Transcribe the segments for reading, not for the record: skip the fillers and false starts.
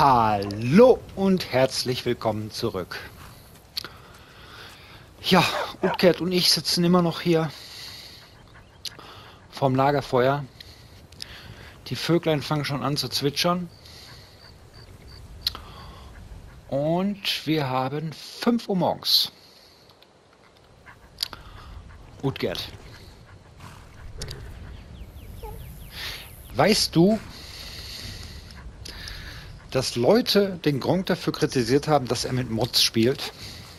Hallo und herzlich willkommen zurück. Ja, Utgert und ich sitzen immer noch hier vorm Lagerfeuer. Die Vöglein fangen schon an zu zwitschern. Und wir haben 5 Uhr morgens. Utgert, weißt du, dass Leute den Gronkh dafür kritisiert haben, dass er mit Mods spielt?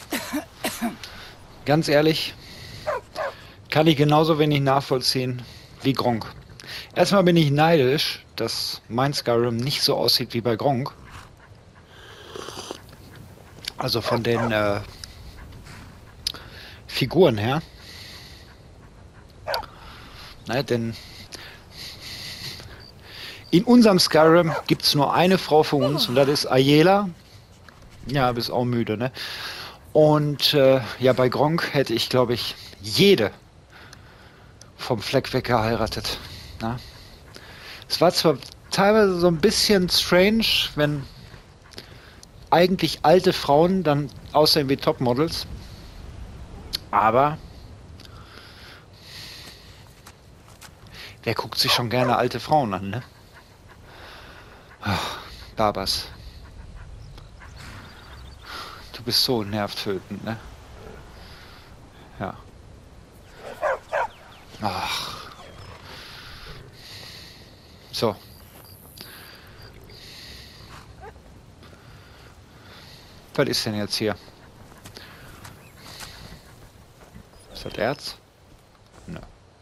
Ganz ehrlich, kann ich genauso wenig nachvollziehen wie Gronkh. Erstmal bin ich neidisch, dass mein Skyrim nicht so aussieht wie bei Gronkh. Also von den Figuren her. Ne, denn in unserem Skyrim gibt es nur eine Frau für uns und das ist Ayela. Ja, bist auch müde, ne? Und ja, bei Gronkh hätte ich, glaube ich, jede vom Fleck weg geheiratet. Na? Es war zwar teilweise so ein bisschen strange, wenn eigentlich alte Frauen dann aussehen wie Topmodels, aber wer guckt sich schon gerne alte Frauen an, ne? Ach, Babas. Du bist so nervtötend, ne? Ja. Ach. So. Was ist denn jetzt hier? Ist das Erz? Ne.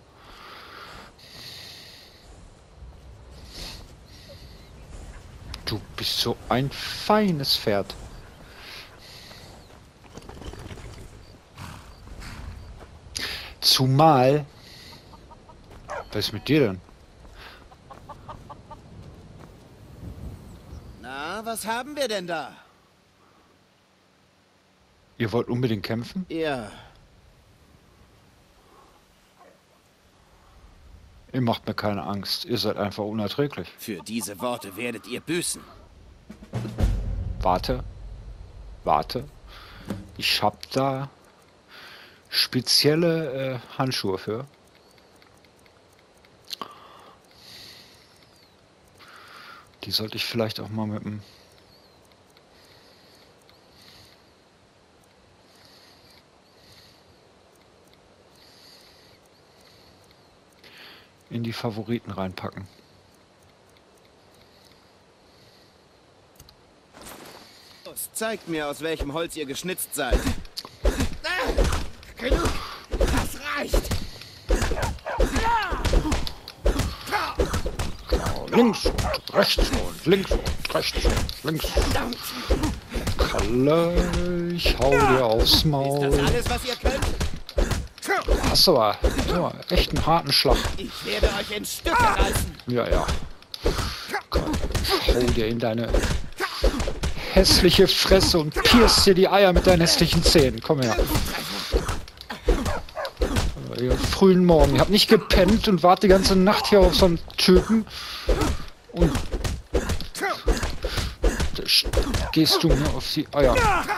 Du bist so ein feines Pferd. Zumal... Was ist mit dir denn? Na, was haben wir denn da? Ihr wollt unbedingt kämpfen? Ja, Ihr macht mir keine Angst. Ihr seid einfach unerträglich. für diese Worte werdet ihr büßen. Warte. Warte. Ich hab da spezielle Handschuhe für. Die sollte ich vielleicht auch mal mit dem... in die Favoriten reinpacken. Zeigt mir, aus welchem Holz ihr geschnitzt seid. Genug! Das reicht! Links und rechts und links und rechts und links. Kalle, ich hau dir aufs Ist Maul. das alles, was ihr könnt? Hast du aber echt einen harten Schlag. Ich werde euch in Stücke reißen. Ja, ja. Komm, ich hau dir in deine hässliche Fresse und pierst dir die Eier mit deinen hässlichen Zähnen. Komm her. Ihr frühen Morgen. Ich hab nicht gepennt und warte die ganze Nacht hier auf so einen Typen. Und gehst du mir auf die Eier.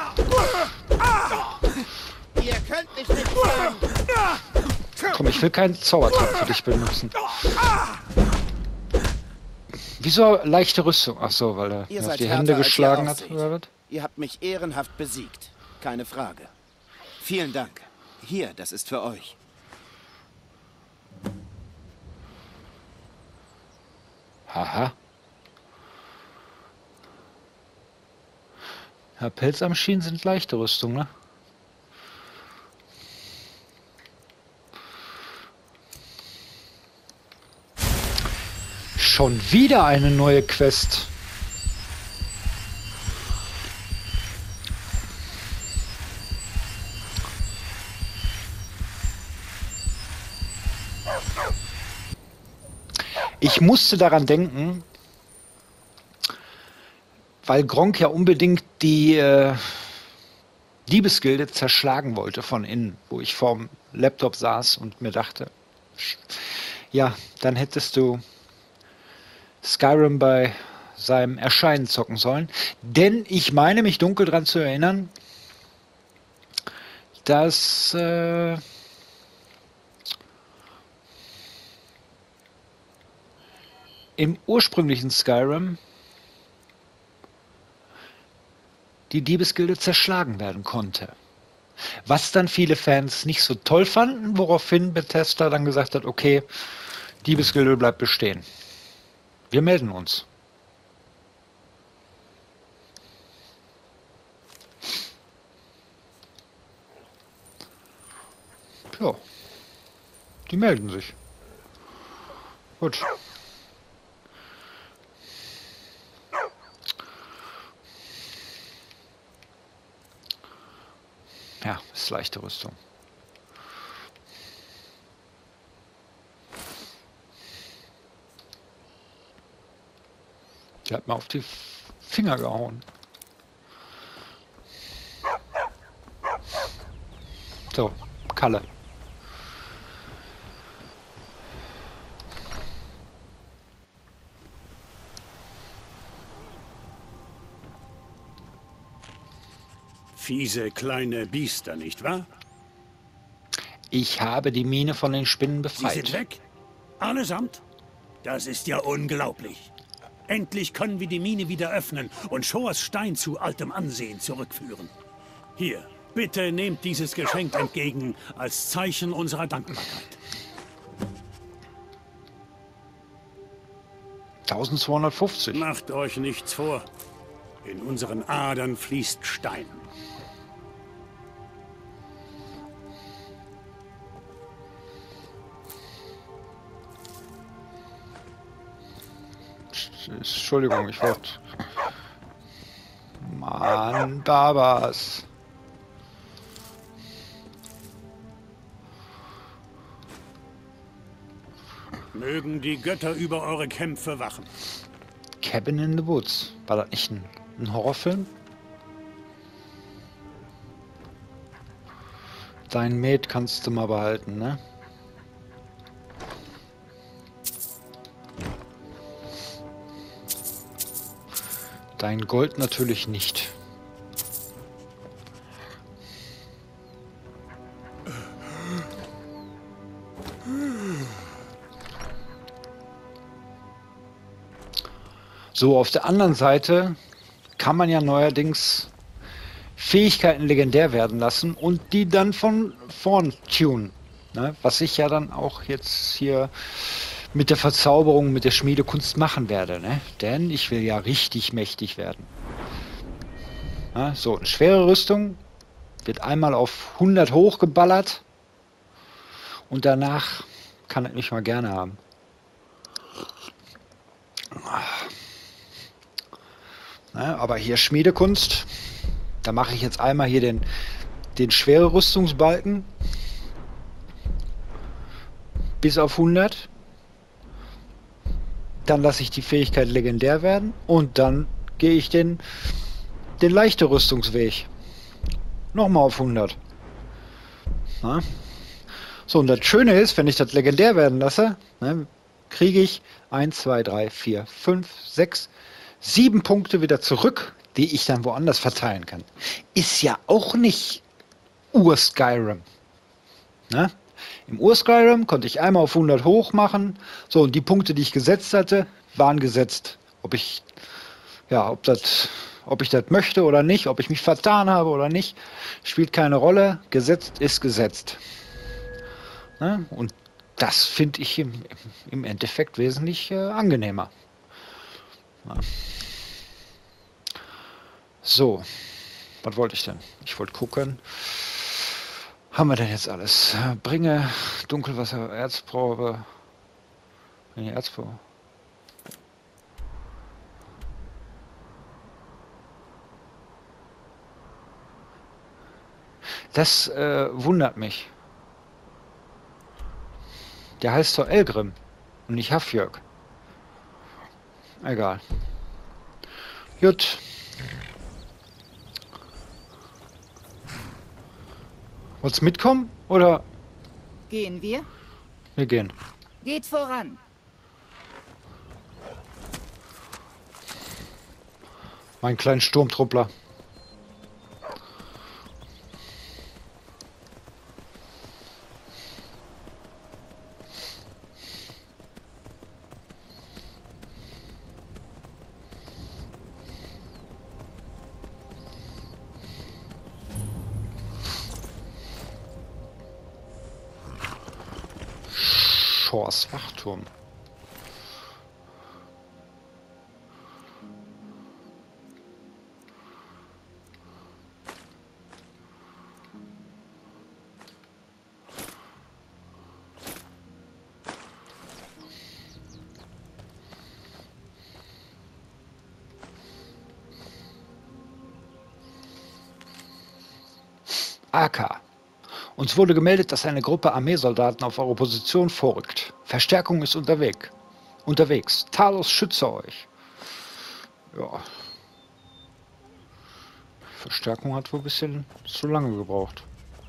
Ihr könnt mich nicht schlagen. Komm, ich will keinen Zaubertrank für dich benutzen. Wieso leichte Rüstung? Ach so, weil er Ihr mir auf seid die härter, Hände als ihr geschlagen hat, aussieht. oder was? Ihr habt mich ehrenhaft besiegt. Keine Frage. Vielen Dank. Hier, das ist für euch. Haha. Ja, Pelz am Schien sind leichte Rüstung, ne? Schon wieder eine neue Quest. Ich musste daran denken, weil Gronkh ja unbedingt die Diebesgilde zerschlagen wollte von innen, wo ich vorm Laptop saß und mir dachte, ja, dann hättest du Skyrim bei seinem Erscheinen zocken sollen. Denn ich meine, mich dunkel daran zu erinnern, dass im ursprünglichen Skyrim die Diebesgilde zerschlagen werden konnte. Was dann viele Fans nicht so toll fanden, woraufhin Bethesda dann gesagt hat, okay, Diebesgilde bleibt bestehen. Wir melden uns. Ja, die melden sich. Gut. Ja, ist leichte Rüstung. Die hat mir auf die Finger gehauen. So, Kalle. Fiese kleine Biester, nicht wahr? Ich habe die Mine von den Spinnen Sie befreit. sind weg? Allesamt? Das ist ja unglaublich. Endlich können wir die Mine wieder öffnen und Shores Stein zu altem Ansehen zurückführen. Hier, bitte nehmt dieses Geschenk entgegen als Zeichen unserer Dankbarkeit. 1250. Macht euch nichts vor. In unseren Adern fließt Stein. Entschuldigung, ich wollte... Mann, Babas. Mögen die Götter über eure Kämpfe wachen. Cabin in the Woods. War das nicht ein Horrorfilm? Dein Met kannst du mal behalten, ne? Dein Gold natürlich nicht. So, auf der anderen Seite kann man ja neuerdings Fähigkeiten legendär werden lassen und die dann von vorn tunen. Ne? Was ich ja dann auch jetzt hier mit der Verzauberung, mit der Schmiedekunst machen werde. Ne? Denn ich will ja richtig mächtig werden. Ja, so, eine schwere Rüstung wird einmal auf 100 hochgeballert und danach kann ich mich mal gerne haben. Ja, aber hier Schmiedekunst, da mache ich jetzt einmal hier den schwere Rüstungsbalken bis auf 100. Dann lasse ich die Fähigkeit legendär werden und dann gehe ich den leichten Rüstungsweg nochmal auf 100. Na? So, und das Schöne ist, wenn ich das legendär werden lasse, ne, kriege ich 1, 2, 3, 4, 5, 6, 7 Punkte wieder zurück, die ich dann woanders verteilen kann. Ist ja auch nicht Ur-Skyrim. Ne? Im Ur-Skyrim konnte ich einmal auf 100 hoch machen. So, und die Punkte, die ich gesetzt hatte, waren gesetzt. Ob ich das möchte oder nicht, ob ich mich vertan habe oder nicht, spielt keine Rolle. Gesetzt ist gesetzt. Ne? Und das finde ich im Endeffekt wesentlich angenehmer. Ja. So, was wollte ich denn? Ich wollte gucken. Haben wir denn jetzt alles? Bringe Dunkelwasser, Erzprobe. Bringe Erzprobe. Das wundert mich. Der heißt doch Elgrim und nicht Hafjörg. Egal. Gut. Wollt's mitkommen oder? Gehen wir? Wir gehen. Geht voran. Mein kleinen Sturmtruppler. Shores Wachturm. AK. Uns wurde gemeldet, dass eine Gruppe Armeesoldaten auf eure Position vorrückt. Verstärkung ist unterwegs. Talos, schütze euch. Ja. Verstärkung hat wohl ein bisschen zu lange gebraucht.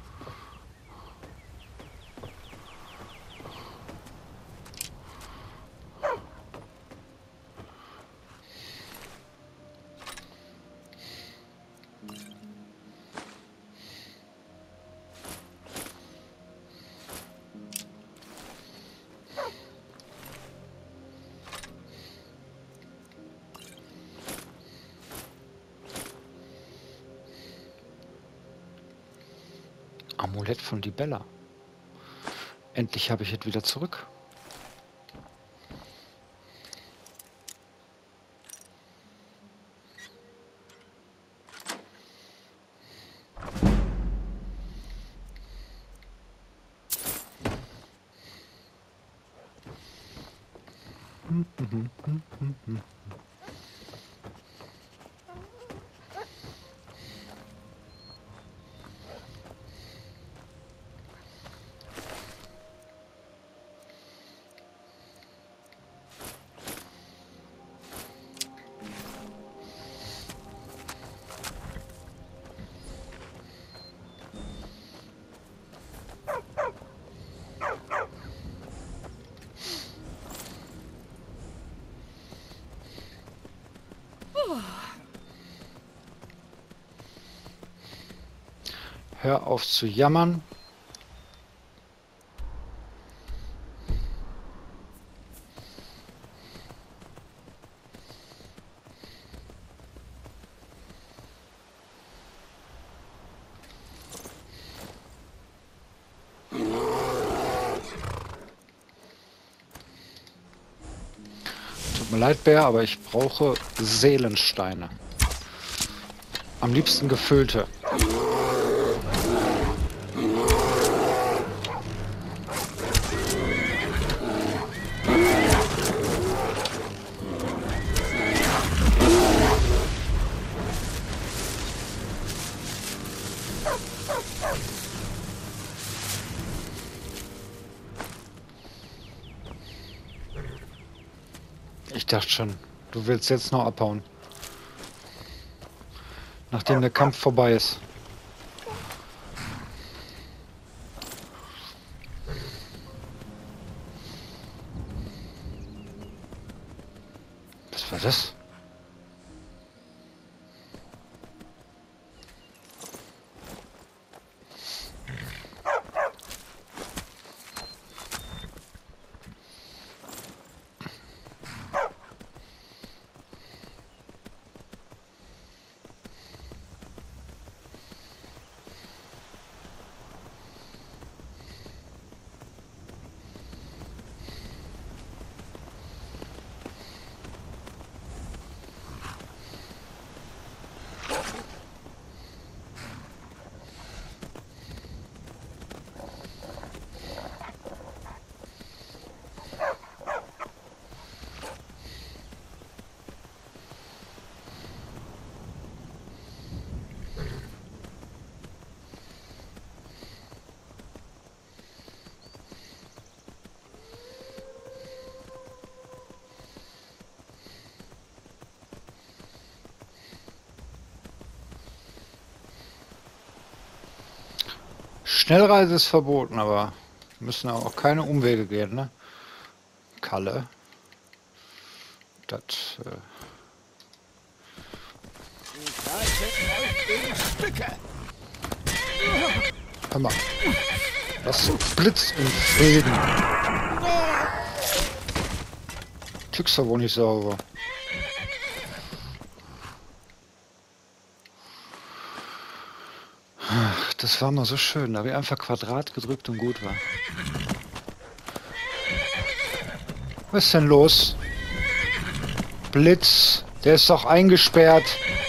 Amulett von Dibella. Endlich habe ich es wieder zurück. Hör auf zu jammern. Tut mir leid, Bär, aber ich brauche Seelensteine. Am liebsten gefüllte. Ich dachte schon, du willst jetzt noch abhauen. Nachdem der Kampf vorbei ist. Was war das? Schnellreise ist verboten, aber wir müssen auch keine Umwege gehen, ne? Kalle. Das Hör mal. Das blitzt in Fäden. Tüchs doch wohl nicht sauber. Ach, das war mal so schön. Da habe ich einfach Quadrat gedrückt und gut war. Was ist denn los? Blitz. Der ist doch eingesperrt.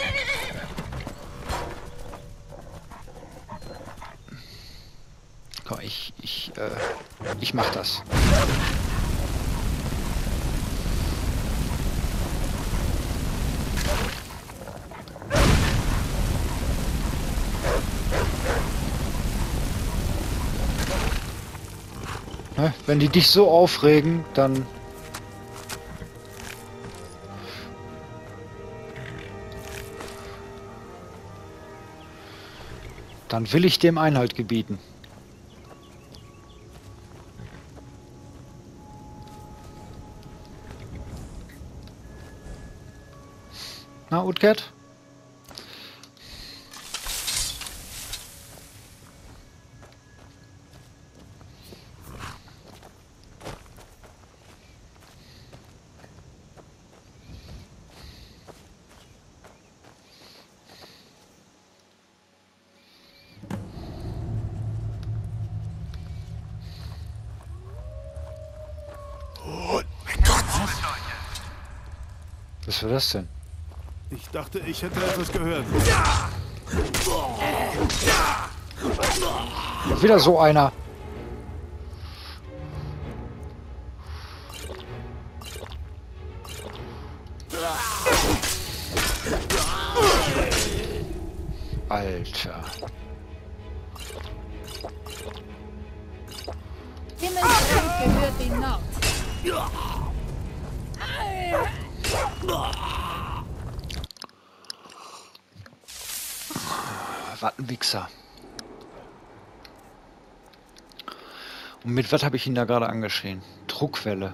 Komm, ich mach das. Ne? Wenn die dich so aufregen, dann... Dann will ich dem Einhalt gebieten. Na, Utgert? Was war das denn? Ich dachte, ich hätte etwas gehört. Wieder so einer. Alter. Himmelsfremd gehört die Nord. Was ein Wichser. Und mit was habe ich ihn da gerade angeschrien? Druckwelle.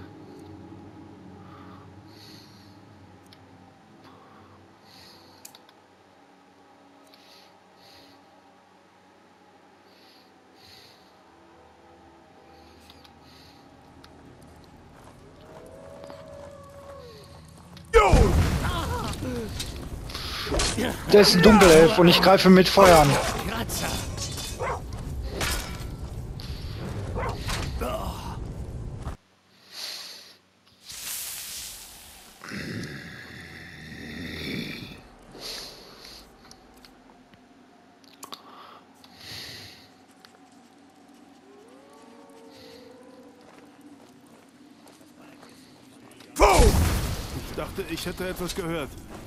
Der ist ein Dunkelelf und ich greife mit Feuer an. Ich dachte, ich hätte etwas gehört.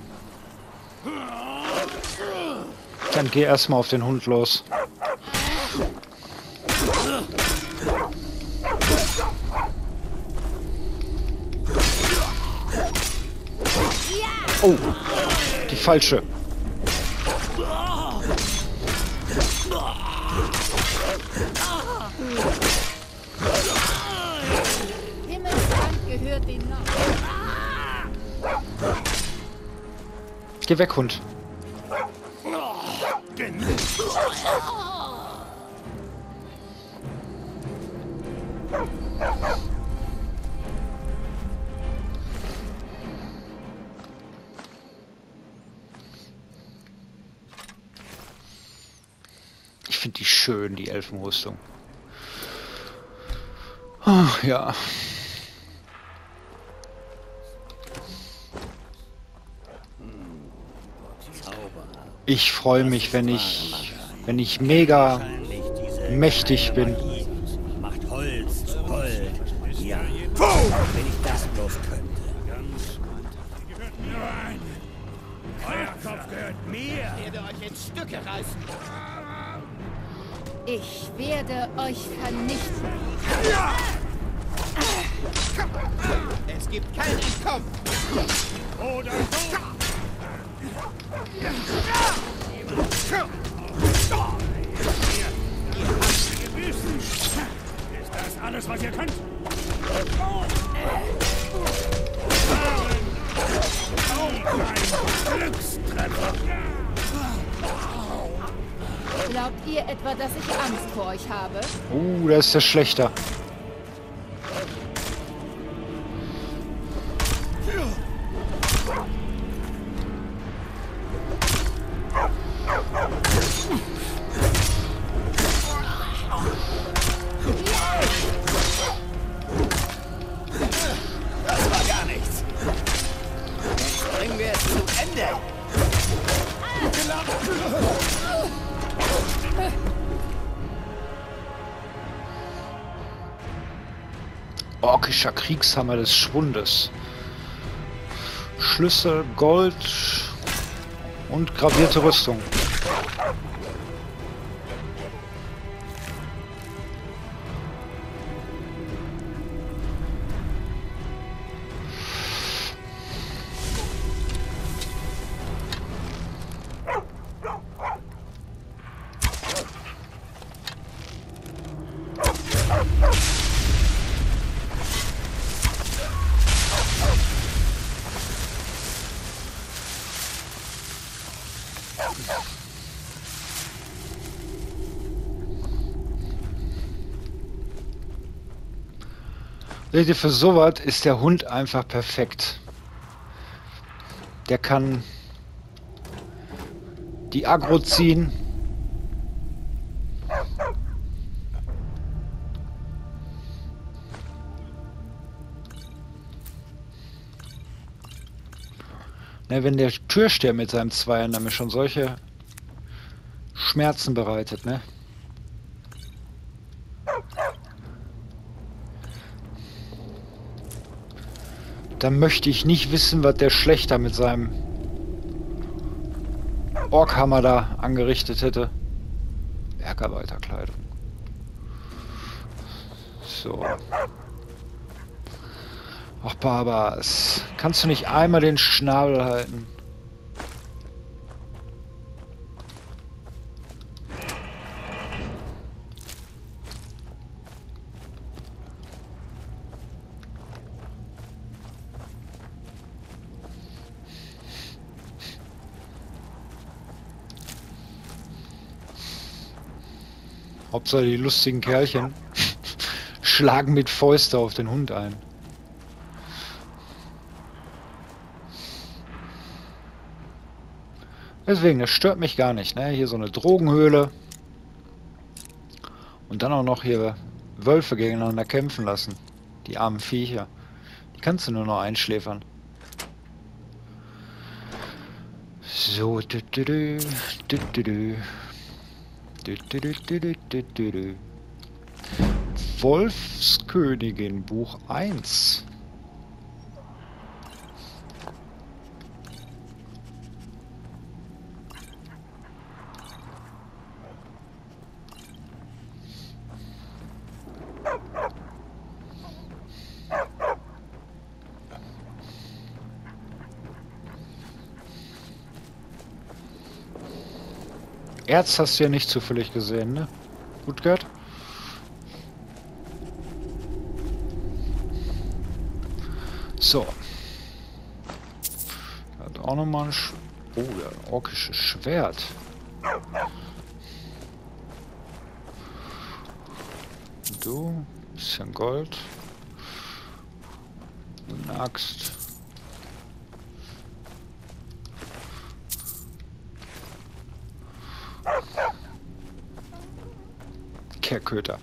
Dann geh erstmal auf den Hund los. Oh, die falsche. Himmelsfremd gehört die Nord. Geh weg, Hund. Ich finde die schön, die Elfenrüstung. Ach, ja. Ich freue mich, wenn ich mega mächtig bin. Macht Holz zu Gold. Ja, wenn ich das bloß könnte. Euer Kopf gehört mir. Ich werde euch in Stücke reißen. Ich werde euch vernichten. Es gibt kein Entkommen. Oder so. Ist das alles, was ihr könnt? Glückstreffer! ihr etwa, dass ich Angst vor euch habe? Da ist der Schlechter. Das war gar nichts. Jetzt bringen wir es zu Ende. Orkischer Kriegshammer des Schwundes. Schlüssel, Gold und gravierte Rüstung. Seht ihr, für sowas ist der Hund einfach perfekt. Der kann die Aggro ziehen. Ne, wenn der Türsteher mit seinem Zweier nämlich schon solche Schmerzen bereitet, ne? Dann möchte ich nicht wissen, was der Schlechter mit seinem Orkhammer da angerichtet hätte. Bergarbeiterkleidung. So. Ach, Barbas, kannst du nicht einmal den Schnabel halten? Hauptsache die lustigen Kerlchen schlagen mit Fäuste auf den Hund ein. Deswegen, das stört mich gar nicht, ne? Hier so eine Drogenhöhle. Und dann auch noch hier Wölfe gegeneinander kämpfen lassen. Die armen Viecher. Die kannst du nur noch einschläfern. So, Wolfskönigin, Buch 1. Erz hast du ja nicht zufällig gesehen, ne? Gut gehört? So. Hat auch nochmal ein oh, ja, ein orkisches Schwert. Du, bisschen Gold. Eine Axt. Kehrköter.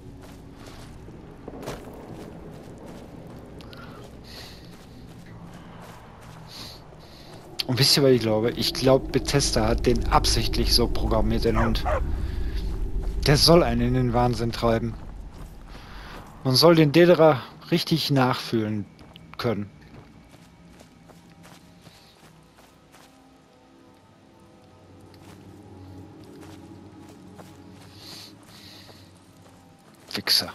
Und wisst ihr, was ich glaube? Ich glaube, Bethesda hat den absichtlich so programmiert, den Hund. Der soll einen in den Wahnsinn treiben. Man soll den Dedra richtig nachfühlen können. Wichser.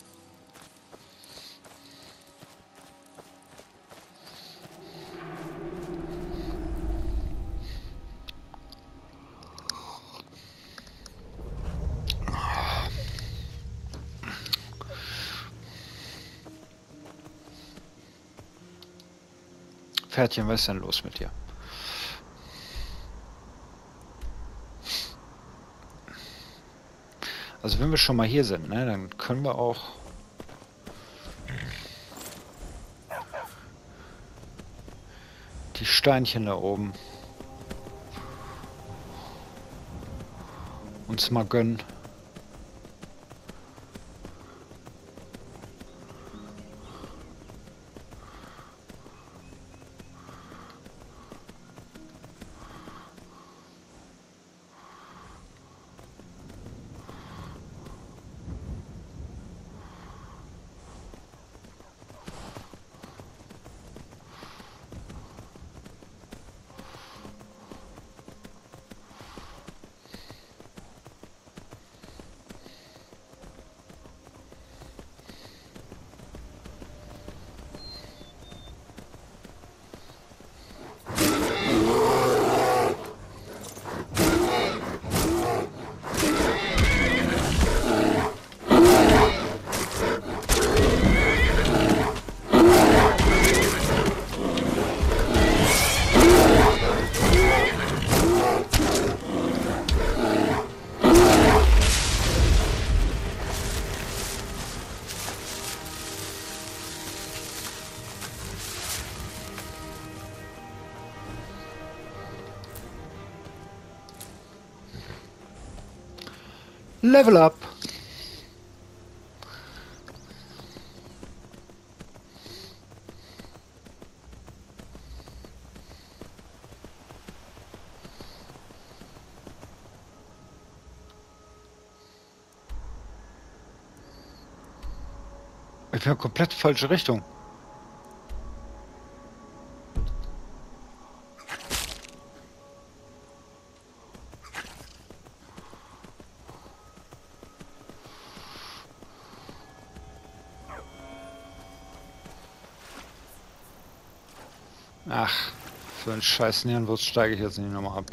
Pferdchen, was ist denn los mit dir? Also wenn wir schon mal hier sind, ne, dann können wir auch die Steinchen da oben uns mal gönnen. Level up. Ich bin komplett falsche Richtung. Ach, für einen scheiß Nierenwurst steige ich jetzt nicht nochmal ab.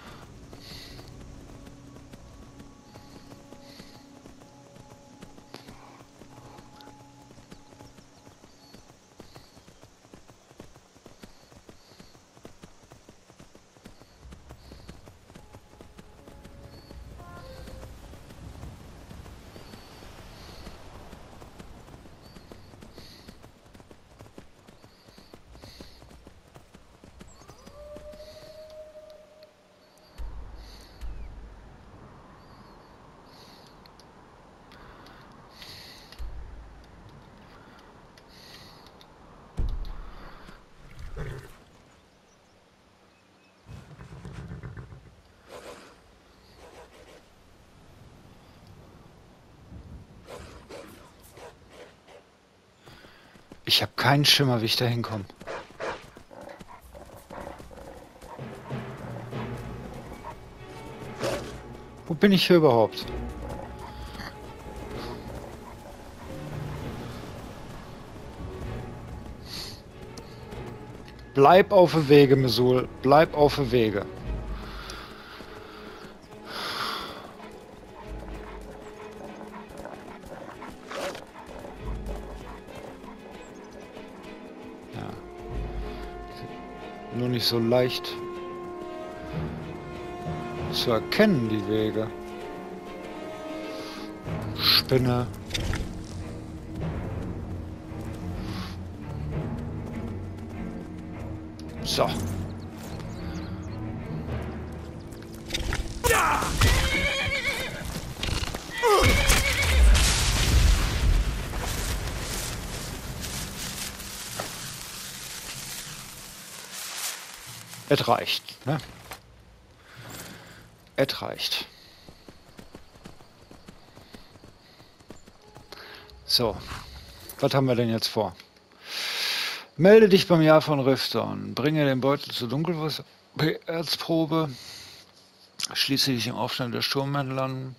Ich habe keinen Schimmer, wie ich da hinkomme. Wo bin ich hier überhaupt? Bleib auf dem Wege, Mesul. Bleib auf dem Wege. Nur nicht so leicht zu erkennen, die Wege. Spinne. So. Es reicht, ne? Es reicht. So, was haben wir denn jetzt vor? Melde dich beim Jahr von Rifton, bringe den Beutel zur Dunkelwasser-Erzprobe, schließe dich im Aufstand der Sturmhändlern.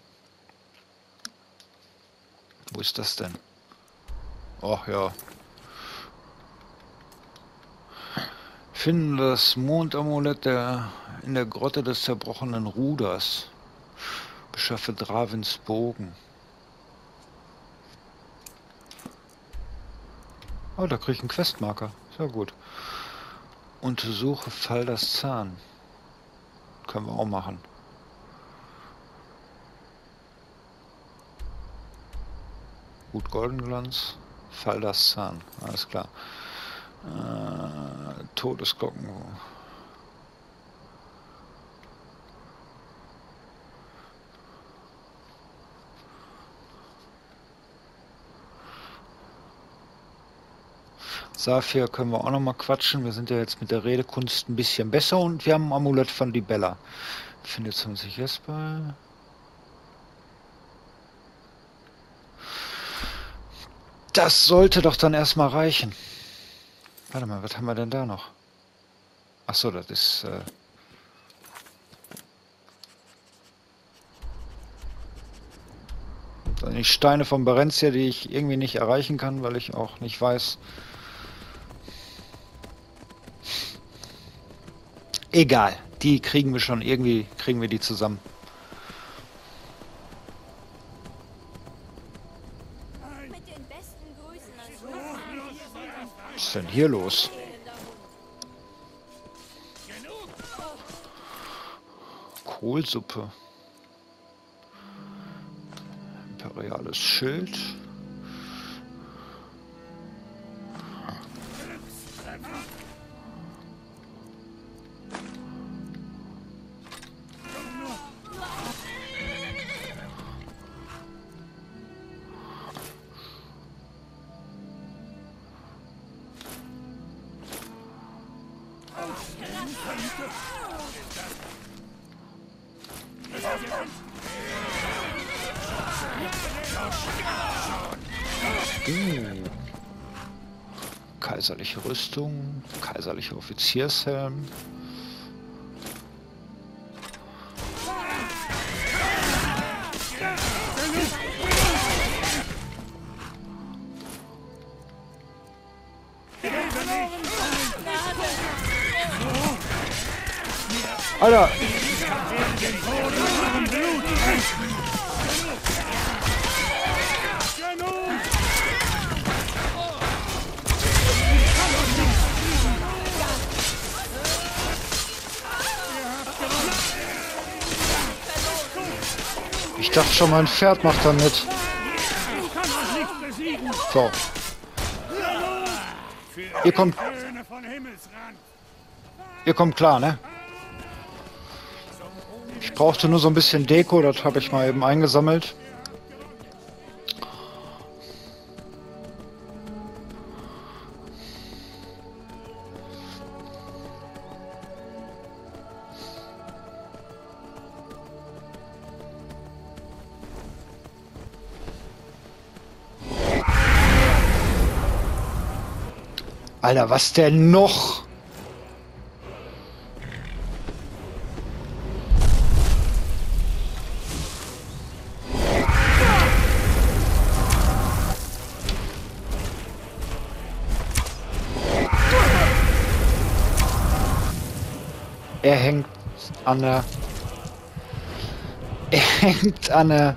Wo ist das denn? Ach ja. Finde das Mondamulett in der Grotte des zerbrochenen Ruders. Beschaffe Dravins Bogen. Oh, da kriege ich einen Questmarker. Sehr gut. Untersuche Faldas Zahn. Können wir auch machen. Gut, Goldenglanz. Faldas-Zahn. Alles klar. Todesglocken. Saphir können wir auch noch mal quatschen. Wir sind ja jetzt mit der Redekunst ein bisschen besser und wir haben ein Amulett von Libella. Findet 20 Jesper. Das sollte doch dann erstmal reichen. Warte mal, was haben wir denn da noch? Achso, das ist... die Steine von Barentia, die ich irgendwie nicht erreichen kann, weil ich auch nicht weiß... Egal, die kriegen wir schon, irgendwie kriegen wir die zusammen. Mit den besten Grüßen Was ist denn hier los? Kohlsuppe. Imperiales Schild. Kaiserliche Rüstung, kaiserlicher Offiziershelm. Alter! Ich dachte schon, mein Pferd macht da mit. So. Ihr kommt klar, ne? Ich brauchte nur so ein bisschen Deko, das habe ich mal eben eingesammelt. Alter, was denn noch? Er hängt an der... Er hängt an der...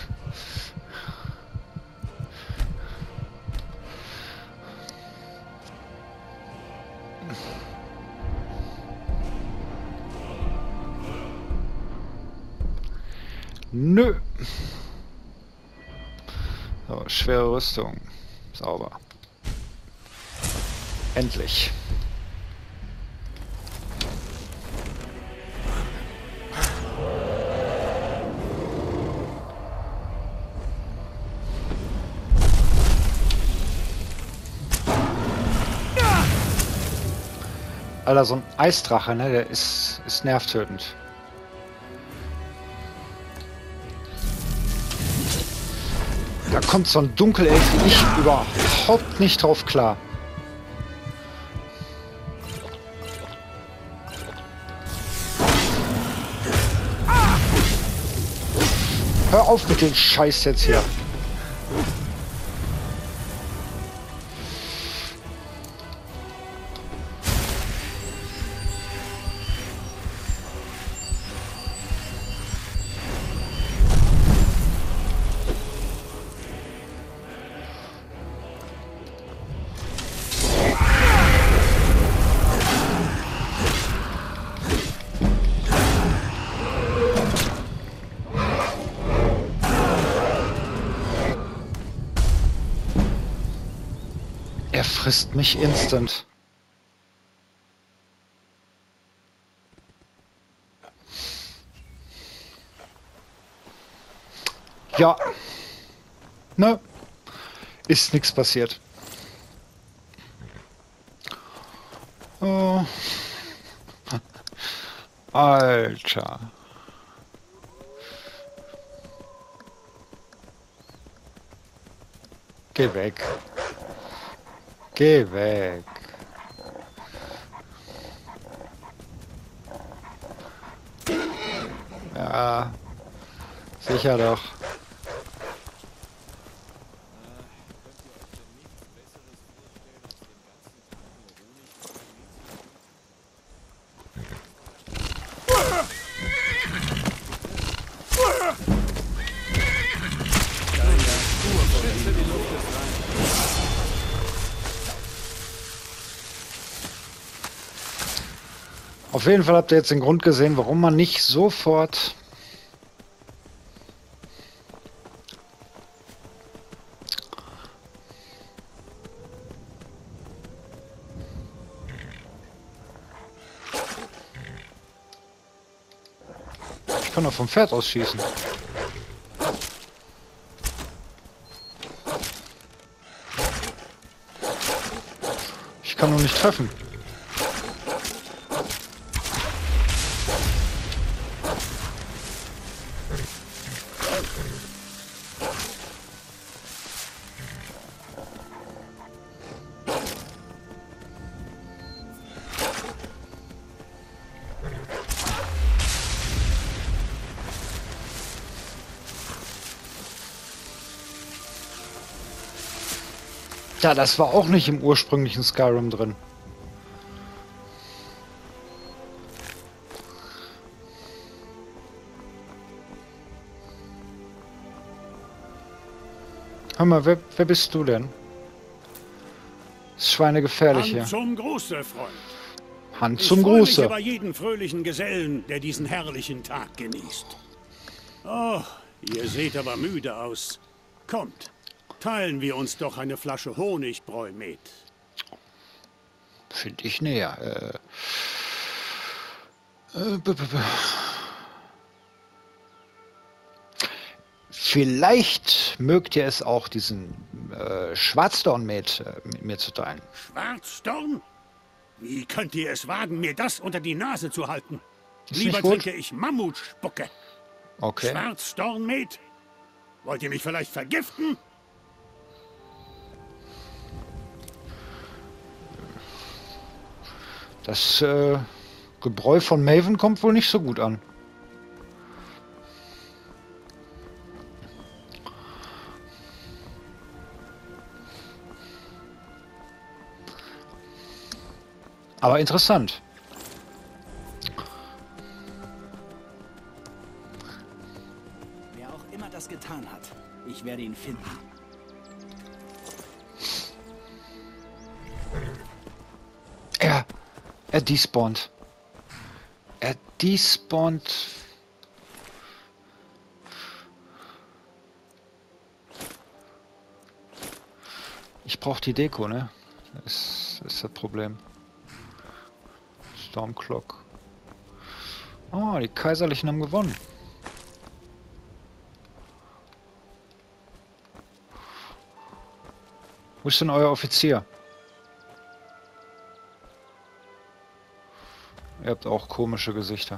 Nö. So, schwere Rüstung. Sauber. Endlich. Alter, so ein Eisdrache, ne, der ist nervtötend. Da kommt so ein Dunkelelf wie ich überhaupt nicht drauf klar. Hör auf mit dem Scheiß jetzt hier. Der frisst mich instant. Ja. Ne? Ist nichts passiert. Oh. Alter. Geh weg. Geh weg. Ja. Sicher doch. Auf jeden Fall habt ihr jetzt den Grund gesehen, warum man nicht sofort ich kann doch vom Pferd aus schießen. Ich kann nur nicht treffen. Ja, das war auch nicht im ursprünglichen Skyrim drin. Hör mal, wer bist du denn? Das ist schweinegefährlich hier. Hand zum Gruße, Freund. Hand Ich zum freue mich Gruße. über jeden fröhlichen Gesellen, der diesen herrlichen Tag genießt. Oh, ihr seht aber müde aus. Kommt, teilen wir uns doch eine Flasche Honigbräu mit. Finde ich näher. Vielleicht mögt ihr es auch, diesen Schwarzdorn mit mir zu teilen. Schwarzdorn? Wie könnt ihr es wagen, mir das unter die Nase zu halten? Ist Lieber nicht gut. trinke ich Mammutspucke. Okay. Schwarzdornmet? Wollt ihr mich vielleicht vergiften? Das Gebräu von Maven kommt wohl nicht so gut an. Aber interessant. Wer auch immer das getan hat, ich werde ihn finden. Er despawnt. Er despawnt. Ich brauche die Deko, ne? Das ist das Problem. Stormclock. Oh, die Kaiserlichen haben gewonnen. Wo ist denn euer Offizier? Ihr habt auch komische Gesichter.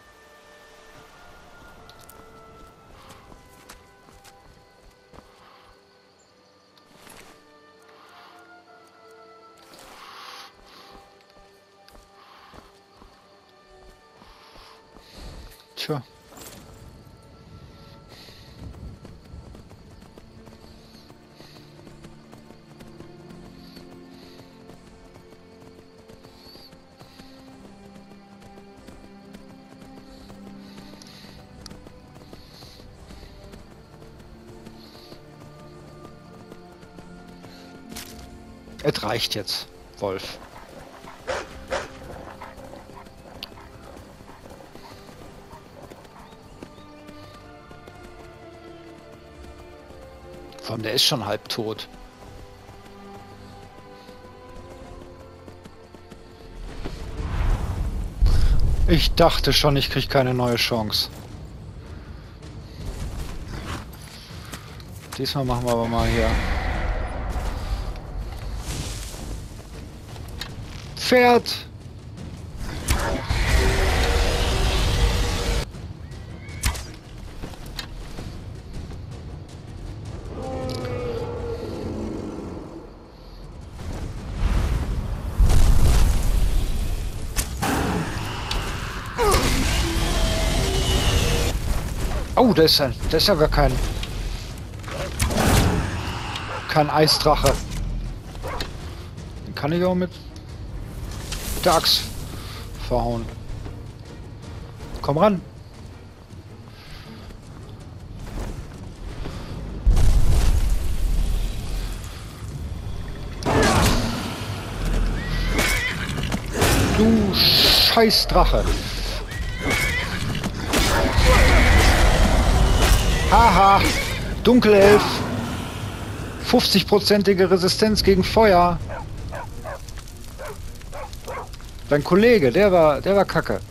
Tja. Es reicht jetzt, Wolf. Vor allem, der ist schon halb tot. Ich dachte schon, ich krieg keine neue Chance. Diesmal machen wir aber mal hier. Pferd! Oh, das ist ja gar kein Eisdrache. Den kann ich auch mit der Axt verhauen. Komm ran. Du Scheißdrache. Haha, Dunkelelf. 50%ige Resistenz gegen Feuer. Dein Kollege, der war kacke.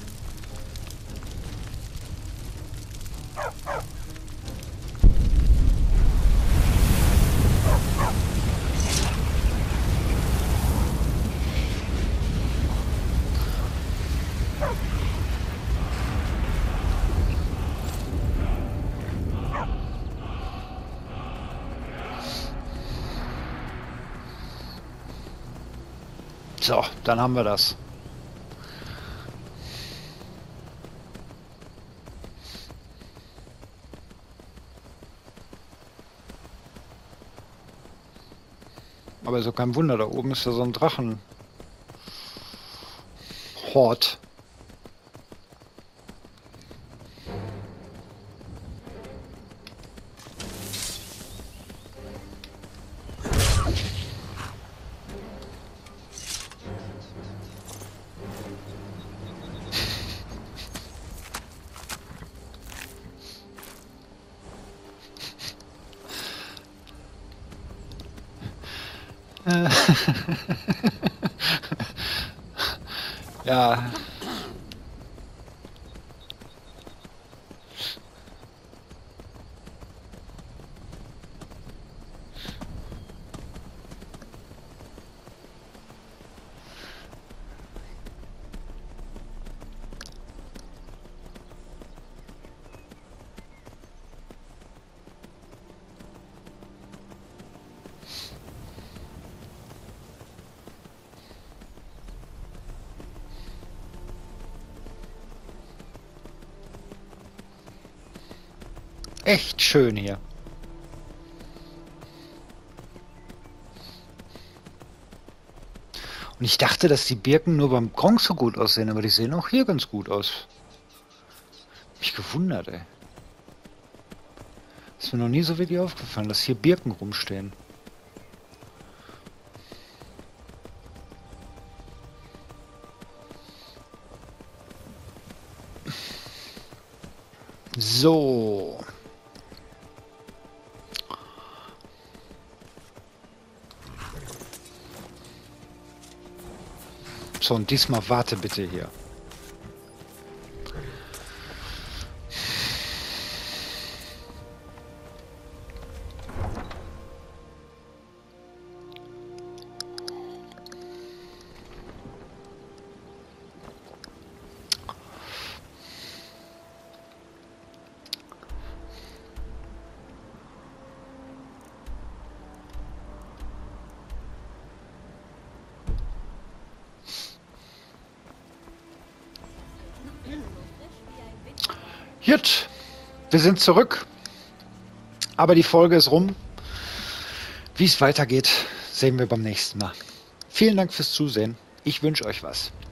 So, dann haben wir das. Aber ist doch kein Wunder, da oben ist ja so ein Drachenhort. Ja. Echt schön hier. Und ich dachte, dass die Birken nur beim Gronkh so gut aussehen, aber die sehen auch hier ganz gut aus. Mich gewundert, ey. Ist mir noch nie so wirklich aufgefallen, dass hier Birken rumstehen. So. So, und diesmal warte bitte hier. Gut, wir sind zurück, aber die Folge ist rum. Wie es weitergeht, sehen wir beim nächsten Mal. Vielen Dank fürs Zusehen. Ich wünsche euch was.